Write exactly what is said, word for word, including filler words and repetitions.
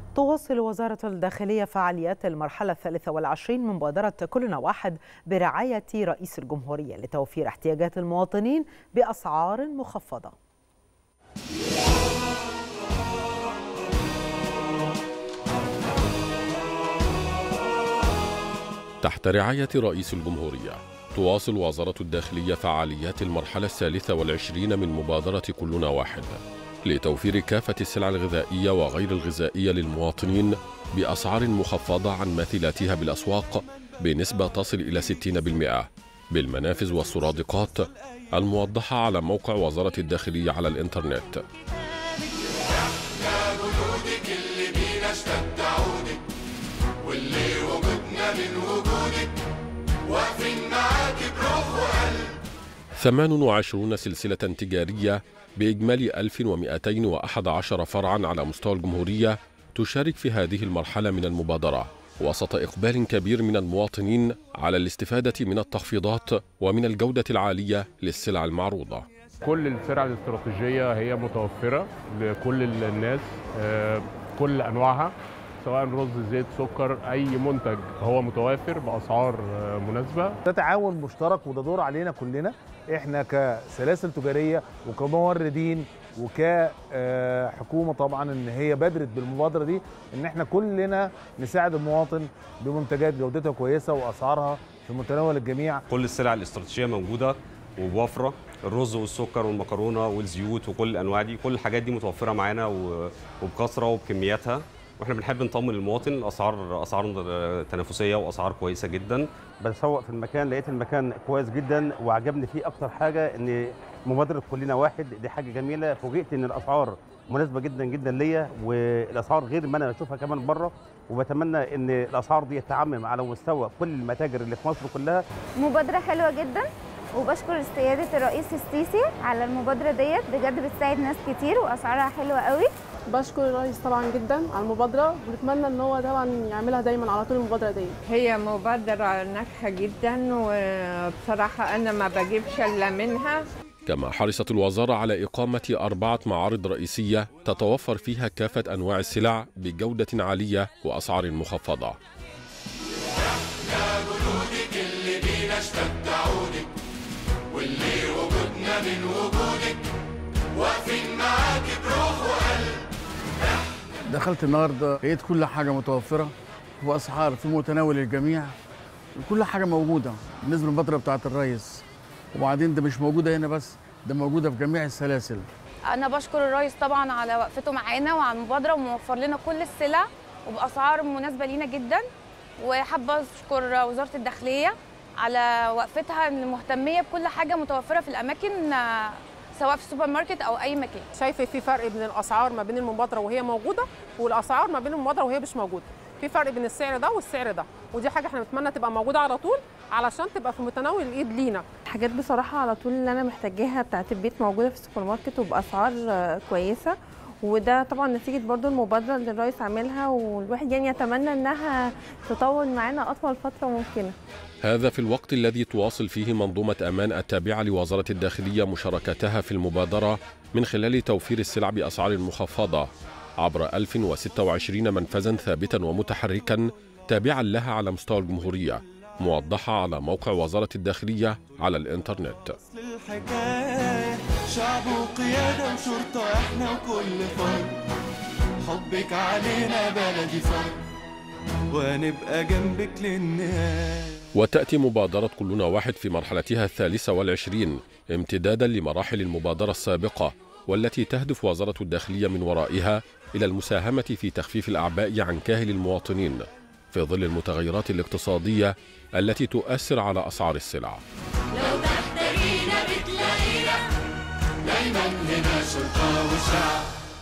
تواصل وزارة الداخلية فعاليات المرحلة الثالثة والعشرين من مبادرة كلنا واحد برعاية رئيس الجمهورية لتوفير احتياجات المواطنين بأسعار مخفضة. تحت رعاية رئيس الجمهورية تواصل وزارة الداخلية فعاليات المرحلة الثالثة والعشرين من مبادرة كلنا واحد لتوفير كافة السلع الغذائية وغير الغذائية للمواطنين بأسعار مخفضة عن ماثلاتها بالأسواق بنسبة تصل إلى ستين بالمئة بالمنافذ والسرادقات الموضحة على موقع وزارة الداخلية على الإنترنت. واللي وجودنا من وجودك واقفين معاك بروح وقلب. ثمان وعشرين سلسلة تجارية بإجمالي ألف ومئتين وأحد عشر فرعا على مستوى الجمهورية تشارك في هذه المرحلة من المبادرة وسط إقبال كبير من المواطنين على الاستفادة من التخفيضات ومن الجودة العالية للسلع المعروضة. كل السلع الاستراتيجية هي متوفرة لكل الناس، كل أنواعها، سواء رز، زيت، سكر، أي منتج هو متوافر بأسعار مناسبة. ده تعاون مشترك وده دور علينا كلنا، احنا كسلاسل تجارية وكموردين وكحكومة طبعا ان هي بادرت بالمبادرة دي ان احنا كلنا نساعد المواطن بمنتجات جودتها كويسة وأسعارها في متناول الجميع. كل السلع الاستراتيجية موجودة وبوفرة، الرز والسكر والمكرونة والزيوت وكل الأنواع دي، كل الحاجات دي متوفرة معانا وبكثرة وبكمياتها، واحنا بنحب نطمن المواطن. الاسعار اسعار تنافسيه واسعار كويسه جدا. بسوق في المكان لقيت المكان كويس جدا وعجبني فيه اكتر حاجه ان مبادره كلنا واحد دي حاجه جميله. فوجئت ان الاسعار مناسبه جدا جدا ليا والاسعار غير ما انا بشوفها كمان بره، وبتمنى ان الاسعار دي تتعمم على مستوى كل المتاجر اللي في مصر كلها. مبادره حلوه جدا وبشكر سياده الرئيس السيسي على المبادره ديت، بجد بتساعد ناس كتير واسعارها حلوه قوي. بشكر الرئيس طبعا جدا على المبادره ونتمنى ان هو طبعا يعملها دايما على طول المبادره دي. هي مبادره ناجحه جدا وبصراحه انا ما بجيبش الا منها. كما حرصت الوزاره على اقامه اربعه معارض رئيسيه تتوفر فيها كافه انواع السلع بجوده عاليه واسعار مخفضه. يا جنودك اللي بينا اشتد عودك واللي وجودنا من وجودك واقفين معاك بروح وقلب. دخلت النهارده لقيت كل حاجه متوفره واسعار في متناول الجميع، كل حاجه موجوده بالنسبه للمبادره بتاعه الرئيس. وبعدين ده مش موجوده هنا بس، ده موجوده في جميع السلاسل. انا بشكر الرئيس طبعا على وقفته معانا وعلى المبادره وموفر لنا كل السلع وباسعار مناسبه لينا جدا، وحابه اشكر وزاره الداخليه على وقفتها المهتميه بكل حاجه متوفره في الاماكن سواء في السوبر ماركت او اي مكان. شايفه في فرق بين الاسعار ما بين المبادره وهي موجوده والاسعار ما بين المبادره وهي مش موجوده، في فرق بين السعر ده والسعر ده، ودي حاجه احنا نتمنى تبقى موجوده على طول علشان تبقى في متناول الايد لينا. الحاجات بصراحه على طول اللي انا محتاجاها بتاعه البيت موجوده في السوبر ماركت وباسعار كويسه، وده طبعا نتيجه برضو المبادره اللي الرئيس عاملها، والواحد يعني يتمنى انها تطول معانا اطول فتره ممكنه. هذا في الوقت الذي تواصل فيه منظومة أمان التابعة لوزارة الداخلية مشاركتها في المبادرة من خلال توفير السلع بأسعار مخفضة عبر ألف وستة وعشرين منفذا ثابتا ومتحركا تابعا لها على مستوى الجمهورية، موضحة على موقع وزارة الداخلية على الإنترنت. شعب وقيادة وشرطة احنا وكل فرد، حبك علينا بلدي فرد ونبقى جنبك للنهاية. وتأتي مبادرة كلنا واحد في مرحلتها الثالثة والعشرين امتدادا لمراحل المبادرة السابقة والتي تهدف وزارة الداخلية من ورائها إلى المساهمة في تخفيف الأعباء عن كاهل المواطنين في ظل المتغيرات الاقتصادية التي تؤثر على أسعار السلع. لو تحتاجينا بتلاقينا دايما هنا شرطة وشعب.